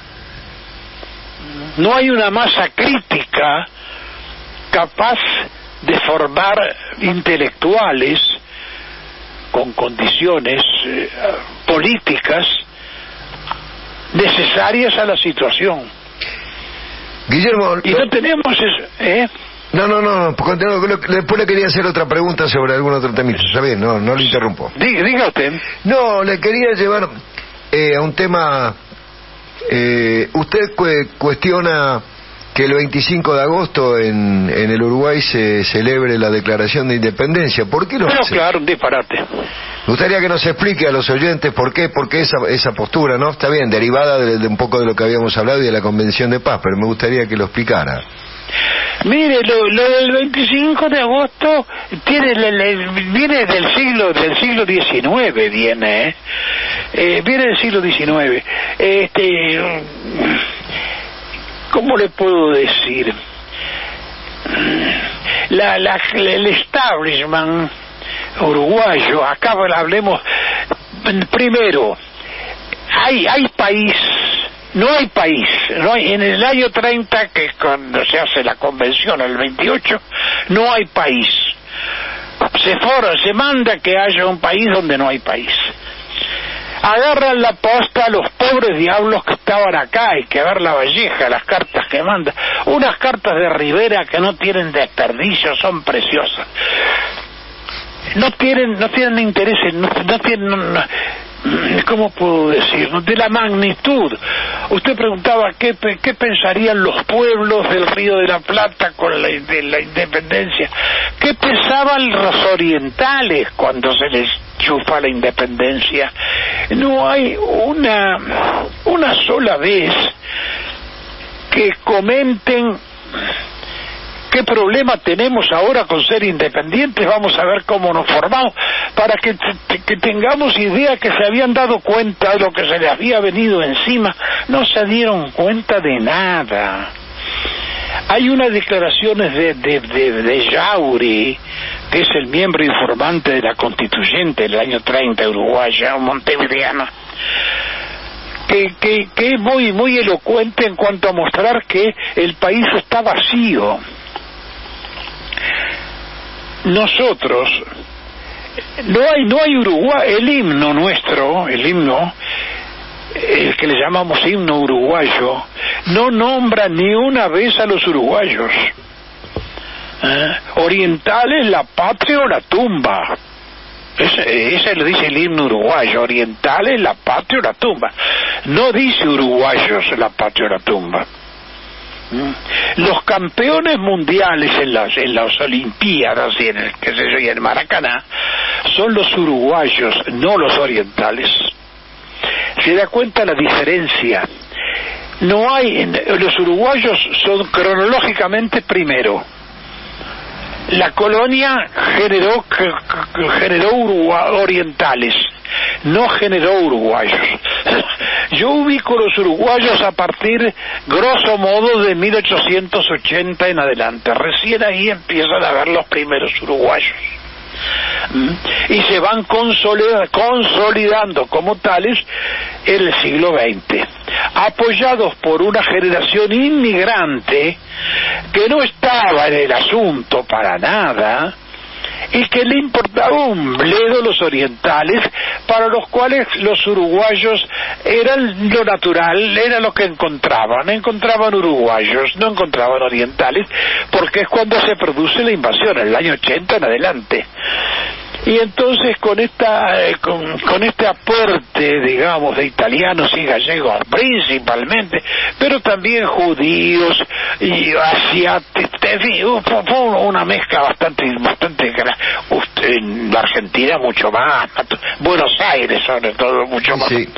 No hay una masa crítica capaz de formar intelectuales con condiciones eh, políticas necesarias a la situación. Guillermo, y no tenemos eso, ¿eh? No, no, no, después le quería hacer otra pregunta sobre algún otro tema. ¿Está bien? No, no le interrumpo. Diga, diga usted. No, le quería llevar eh, a un tema. Eh, usted cu cuestiona que el veinticinco de agosto en, en el Uruguay se celebre la declaración de independencia. ¿Por qué lo Bueno, hace? claro, un disparate. Me gustaría que nos explique a los oyentes por qué, por qué esa, esa postura, ¿no? Está bien, derivada de, de un poco de lo que habíamos hablado y de la Convención de Paz, pero me gustaría que lo explicara. Mire, lo, lo del veinticinco de agosto tiene, le, le, viene del siglo del siglo diecinueve, viene, ¿eh? Eh, viene del siglo diecinueve. Este... ¿Cómo le puedo decir? La, la, el establishment uruguayo, acá hablemos primero, hay, hay país, no hay país, no hay, en el año treinta, que cuando se hace la convención, el veintiocho, no hay país. Se forma, se manda que haya un país donde no hay país. Agarran la posta a los pobres diablos que estaban acá, hay que ver la valleja, las cartas que manda, unas cartas de Rivera que no tienen desperdicio, son preciosas. No tienen, no tienen interés, no, no tienen, no, no, ¿cómo puedo decir? De la magnitud. Usted preguntaba qué, qué pensarían los pueblos del Río de la Plata con la, de la independencia. ¿Qué pensaban los orientales cuando se les chufa la independencia? No hay una, una sola vez que comenten qué problema tenemos ahora con ser independientes. Vamos a ver cómo nos formamos, para que, que tengamos idea que se habían dado cuenta de lo que se les había venido encima. No se dieron cuenta de nada. Hay unas declaraciones de, de, de, de Yauri, que es el miembro informante de la Constituyente del año treinta uruguaya, montevideana, que, que, que es muy, muy elocuente en cuanto a mostrar que el país está vacío. Nosotros, no hay, no hay Uruguay, el himno nuestro, el himno, el que le llamamos himno uruguayo, no nombra ni una vez a los uruguayos. ¿Eh? Orientales, la patria o la tumba. Ese, ese lo dice el himno uruguayo, orientales, la patria o la tumba. No dice uruguayos, la patria o la tumba. Los campeones mundiales en las en las olimpiadas y en el qué sé yo y en Maracaná son los uruguayos, no los orientales. Se da cuenta la diferencia. No hay, los uruguayos son cronológicamente primero. La colonia generó generó Uruguay, orientales, no generó uruguayos. Yo ubico los uruguayos a partir, grosso modo, de mil ochocientos ochenta en adelante. Recién ahí empiezan a ver los primeros uruguayos. Y se van consolidando como tales en el siglo veinte, apoyados por una generación inmigrante que no estaba en el asunto para nada y que le importaba un bledo los orientales, para los cuales los uruguayos eran lo natural, era lo que encontraban, encontraban uruguayos, no encontraban orientales, porque es cuando se produce la invasión, en el año ochenta en adelante. Y entonces con esta eh, con, con este aporte, digamos, de italianos y gallegos principalmente, pero también judíos y asiáticos, en fin, fue una mezcla bastante bastante usted, en la Argentina mucho más, Buenos Aires sobre todo mucho más. Sí.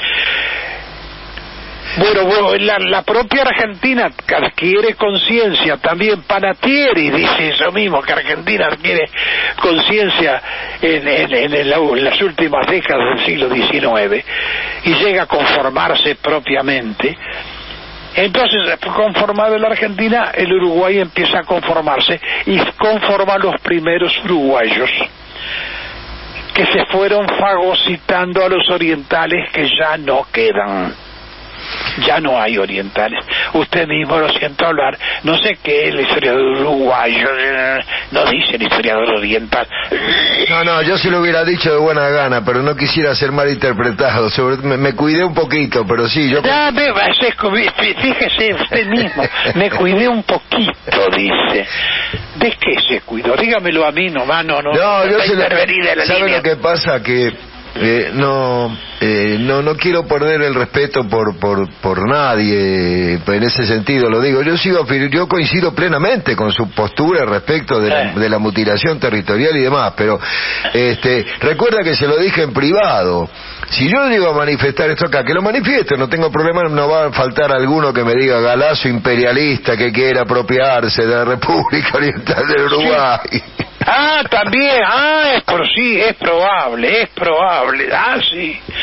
Bueno, bueno, la, la propia Argentina adquiere conciencia también. Panatieri dice eso mismo, que Argentina adquiere conciencia en, en, en, el, en las últimas décadas del siglo diecinueve y llega a conformarse propiamente. Entonces, conformado la Argentina, el Uruguay empieza a conformarse y conforma los primeros uruguayos, que se fueron fagocitando a los orientales que ya no quedan. Ya no hay orientales. Usted mismo lo siento hablar, no sé qué, el historiador uruguayo, no dice el historiador oriental. No, no, yo se lo hubiera dicho de buena gana, pero no quisiera ser mal interpretado. Sobre, me, me cuidé un poquito, pero sí, yo... No, me, fíjese usted mismo, me cuidé un poquito, dice. ¿De qué se cuidó? Dígamelo a mí nomás, no, no. No, yo se le... ¿Sabe lo que pasa? Que... Eh, no, eh, no, no quiero perder el respeto por, por, por nadie, en ese sentido lo digo. Yo sigo, yo coincido plenamente con su postura respecto de la, de la mutilación territorial y demás, pero, este, recuerda que se lo dije en privado. Si yo digo a manifestar esto acá, que lo manifieste, no tengo problema, no va a faltar alguno que me diga galazo imperialista que quiera apropiarse de la República Oriental del Uruguay. Sí. Ah, también, ah, es por sí, es probable, es probable, ah, sí,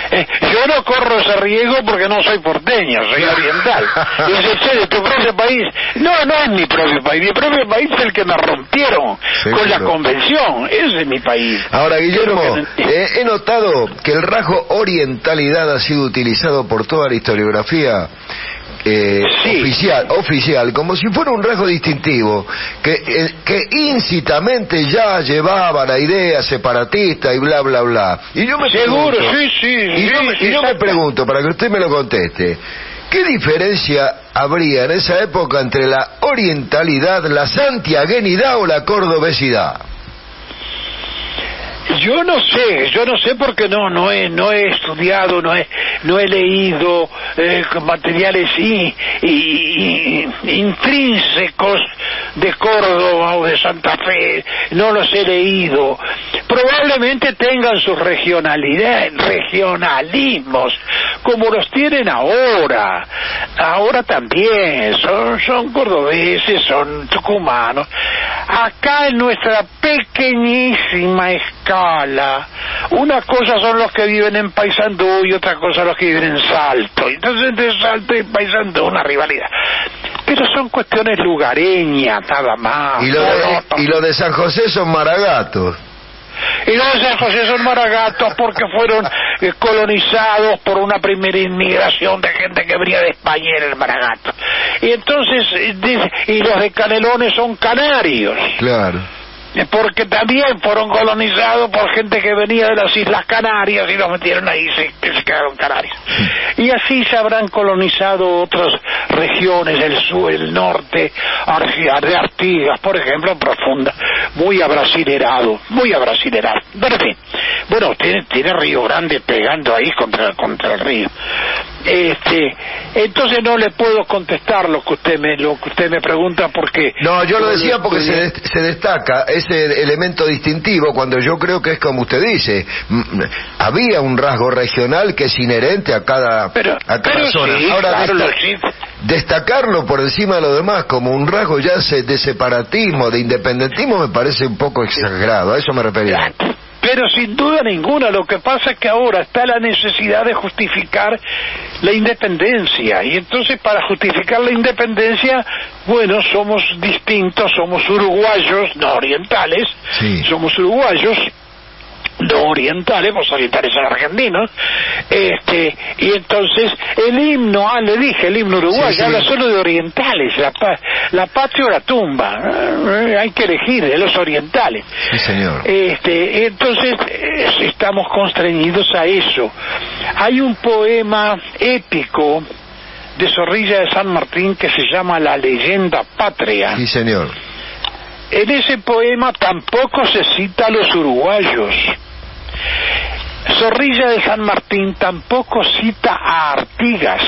Eh, yo no corro ese riesgo porque no soy porteño, soy oriental. Y dice, che, de tu propio país. No, no es mi propio país. Mi propio país es el que me rompieron Seguro. con la convención. Ese es mi país. Ahora, Guillermo, que... eh, he notado que el rasgo orientalidad ha sido utilizado por toda la historiografía Eh, sí. oficial, oficial, como si fuera un rasgo distintivo que, eh, que incitamente ya llevaba la idea separatista y bla bla bla. Y yo me Seguro, pregunto, sí, sí. Y sí, yo, me, sí, y yo me pregunto, para que usted me lo conteste, ¿qué diferencia habría en esa época entre la orientalidad, la santiaguenidad o la cordobesidad? Yo no sé, yo no sé porque no no he no he estudiado, no he no he leído eh, materiales y, y, y, intrínsecos de Córdoba o de Santa Fe, no los he leído. Probablemente tengan sus regionalidades, regionalismos, como los tienen ahora. Ahora también son son cordobeses, son tucumanos. Acá en nuestra pequeñísima escala, una cosa son los que viven en Paysandú y otra cosa los que viven en Salto. Entonces entre Salto y Paysandú una rivalidad. Pero son cuestiones lugareñas, nada más. Y lo de, y lo de San José son maragatos. Y los de San José son maragatos porque fueron eh, colonizados por una primera inmigración de gente que venía de España, era el maragato. Y entonces, eh, dice, y los de Canelones son canarios. Claro. Porque también fueron colonizados por gente que venía de las Islas Canarias y los metieron ahí y se, se quedaron canarios. Y así se habrán colonizado otras regiones, el sur, el norte, de Artigas, por ejemplo, profunda, muy abrasilerado, muy abrasilerado. Pero en fin, bueno, tiene, tiene Río Grande pegando ahí contra, contra el río. Este, entonces no le puedo contestar lo que usted me lo que usted me pregunta porque no, yo lo decía porque se, dest- se destaca ese elemento distintivo cuando yo creo que es como usted dice, m- había un rasgo regional que es inherente a cada pero, a cada pero zona. Sí, Ahora claro, desta- destacarlo por encima de lo demás como un rasgo ya de separatismo, de independentismo me parece un poco exagerado, a eso me refería. Pero sin duda ninguna, lo que pasa es que ahora está la necesidad de justificar la independencia, y entonces para justificar la independencia, bueno, somos distintos, somos uruguayos, no orientales, sí. somos uruguayos, no orientales, los orientales son argentinos, este, y entonces el himno, ah, le dije, el himno uruguayo, sí, sí. habla solo de orientales, la, la patria o la tumba, eh, hay que elegir de los orientales. Sí, señor. Este, entonces eh, estamos constreñidos a eso. Hay un poema épico de Zorrilla de San Martín que se llama La leyenda patria. Sí, señor. En ese poema tampoco se cita a los uruguayos. Zorrilla de San Martín tampoco cita a Artigas.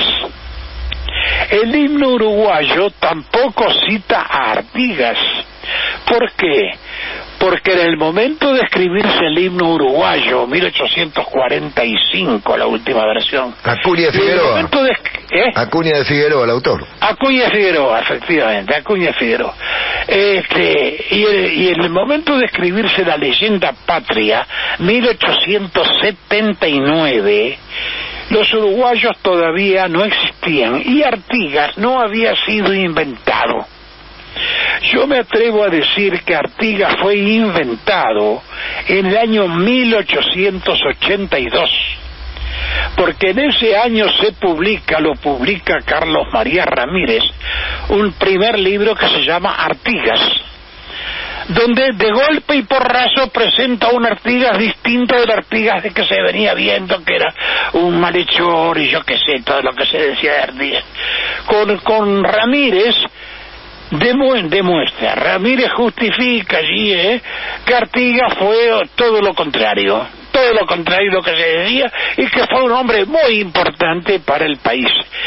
El himno uruguayo tampoco cita a Artigas. ¿Por qué? Porque en el momento de escribirse el himno uruguayo, mil ochocientos cuarenta y cinco, la última versión. Acuña de Figueroa. De, ¿eh? Acuña de Figueroa, el autor. Acuña de Figueroa, efectivamente, Acuña de Figueroa. Este, y, el, y en el momento de escribirse la leyenda patria, mil ochocientos setenta y nueve, los uruguayos todavía no existían y Artigas no había sido inventado. Yo me atrevo a decir que Artigas fue inventado en el año mil ochocientos ochenta y dos, porque en ese año se publica, lo publica Carlos María Ramírez, un primer libro que se llama Artigas, donde de golpe y porrazo presenta un Artigas distinto del Artigas de que se venía viendo, que era un malhechor y yo qué sé, todo lo que se decía de Artigas. Con, con Ramírez Demu- demuestra, Ramírez justifica allí eh, que Artigas fue todo lo contrario, todo lo contrario de lo que se decía, y que fue un hombre muy importante para el país.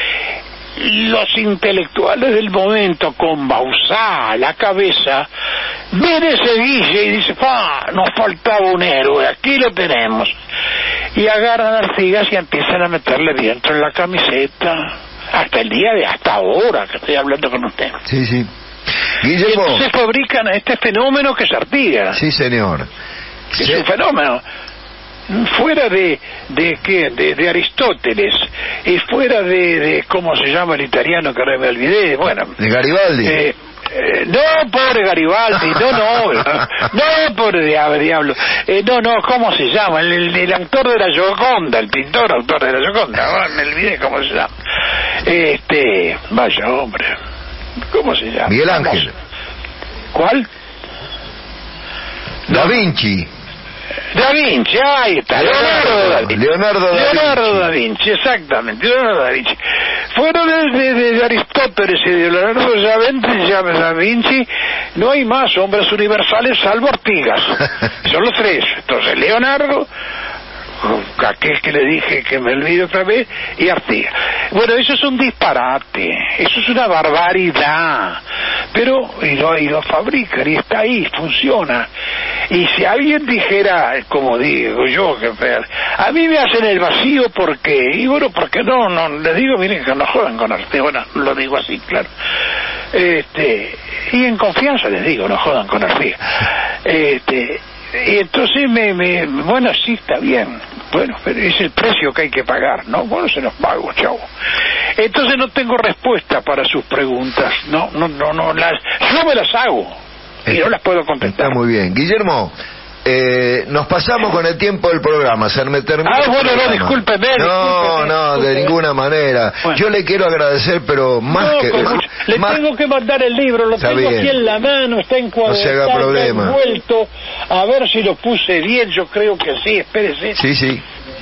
Los intelectuales del momento, con Bauzá a la cabeza, ven ese guille y dicen, ¡ah! Nos faltaba un héroe, aquí lo tenemos. Y agarran a Artigas y empiezan a meterle viento en la camiseta. Hasta el día de hasta ahora que estoy hablando con usted. Sí, sí. Guillermo. Y entonces fabrican este fenómeno que es Artigas. Sí, señor. Es sí. un fenómeno. fuera de de qué de, de Aristóteles y fuera de, de cómo se llama el italiano que ahora me olvidé, bueno, de Garibaldi. Eh, eh, no, pobre Garibaldi, no, no, no, pobre diablo, diablo. Eh, no, no, ¿cómo se llama? El, el, el autor de la Gioconda, el pintor autor de la Gioconda, ahora me olvidé cómo se llama. Este, vaya hombre, ¿cómo se llama? Miguel Ángel. ¿Cuál? Da Vinci. Da Vinci, ahí está, Leonardo da Vinci. Leonardo da Vinci. Leonardo da Vinci, exactamente, Leonardo da Vinci. Fuera de, de, de Aristóteles y de Leonardo da Vinci, no hay más hombres universales salvo Artigas. Son los tres. Entonces, Leonardo, aquel que le dije que me olvido otra vez, y Artigas. Bueno, eso es un disparate, eso es una barbaridad, pero y lo, y lo fabrican y está ahí, funciona. Y si alguien dijera, como digo yo, que a mí me hacen el vacío porque, y bueno, porque no, no, les digo, miren que no jodan con Artigas, bueno, lo digo así, claro. Este, y en confianza les digo, no jodan con Artigas. Este, y entonces me, me, bueno, sí, está bien, bueno, pero es el precio que hay que pagar, ¿no? Bueno, se los pago, chau. Entonces no tengo respuesta para sus preguntas, no, no, no, no, las, yo me las hago y no las puedo contestar. Está muy bien. Guillermo, eh, nos pasamos con el tiempo del programa, se me terminó. Ah, bueno, no, discúlpeme. No, discúlpeme, no, discúlpeme. de ninguna manera. Bueno. Yo le quiero agradecer, pero más no, que... mucho. Le más... tengo que mandar el libro, lo Está tengo bien. aquí en la mano, está encuadrado, No se haga está problema. envuelto, a ver si lo puse bien, yo creo que sí, espérese. Sí, sí.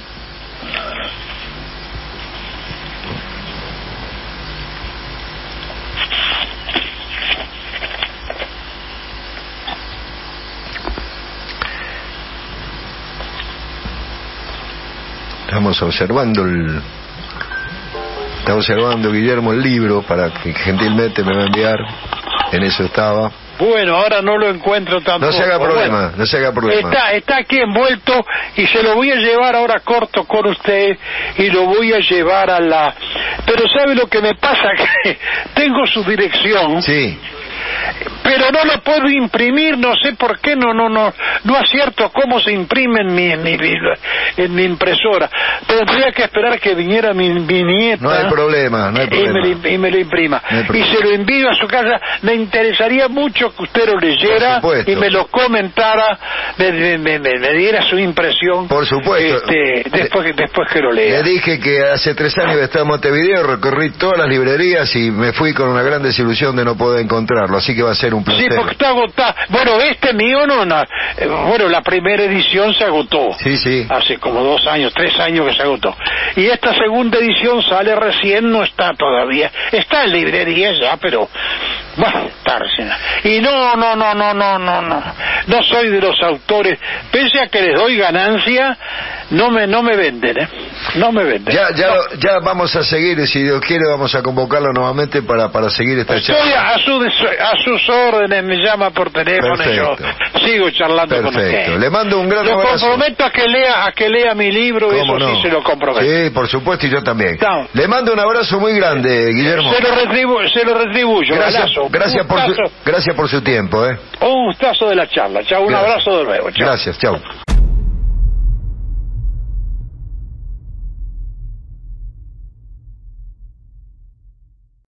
Estamos observando el... Está observando Guillermo el libro para que gentilmente me va a enviar. En eso estaba. Bueno, ahora no lo encuentro tampoco. No se haga problema, Bueno, no se haga problema. Está, está aquí envuelto y se lo voy a llevar ahora corto con usted y lo voy a llevar a la... Pero ¿sabe lo que me pasa? Que tengo su dirección. Sí. Pero no lo puedo imprimir, no sé por qué, no no no no acierto cómo se imprime en mi, en mi, en mi impresora. Tendría que esperar que viniera mi, mi nieta. No hay problema, no hay problema. Y me, lo- y me lo imprima. No hay y problema. se lo envío a su casa. Me interesaría mucho que usted lo leyera Por supuesto. y me lo comentara, me, me, me, me- me diera su impresión. Por supuesto. Este, después, que- después que lo lea. Le dije que hace tres años que estaba en Montevideo, recorrí todas las librerías y me fui con una gran desilusión de no poder encontrarlo, así que va a ser un placer. Sí, porque está agotado. Bueno, este mío no, no, eh, bueno, la primera edición se agotó. Sí, sí. Hace como dos años, tres años que se agotó. Y esta segunda edición sale recién, no está todavía. Está en librería ya, pero bueno, está recién. Y no, no, no, no, no, no, no. No soy de los autores. Pese a que les doy ganancia, no me, no me venden, ¿eh? No me venden. Ya, ya, No. lo- ya vamos a seguir, y si Dios quiere vamos a convocarlo nuevamente para, para seguir esta Estoy charla. a, su, a sus órdenes, me llama por teléfono Perfecto. y yo sigo charlando con Perfecto. usted. Le mando un gran Lo abrazo. comprometo a que lea a que lea mi libro, ¿Cómo eso no? sí se lo comprometo. Sí, por supuesto, y yo también. Chao. Le mando un abrazo muy grande, Guillermo. Se lo, retribu se lo retribuyo. Gracias, Galazo. gracias, Un por su, gustazo. gracias por su tiempo. ¿eh? Un gustazo de la charla. Chao, un Gracias. abrazo de nuevo. Chao. Gracias, chao.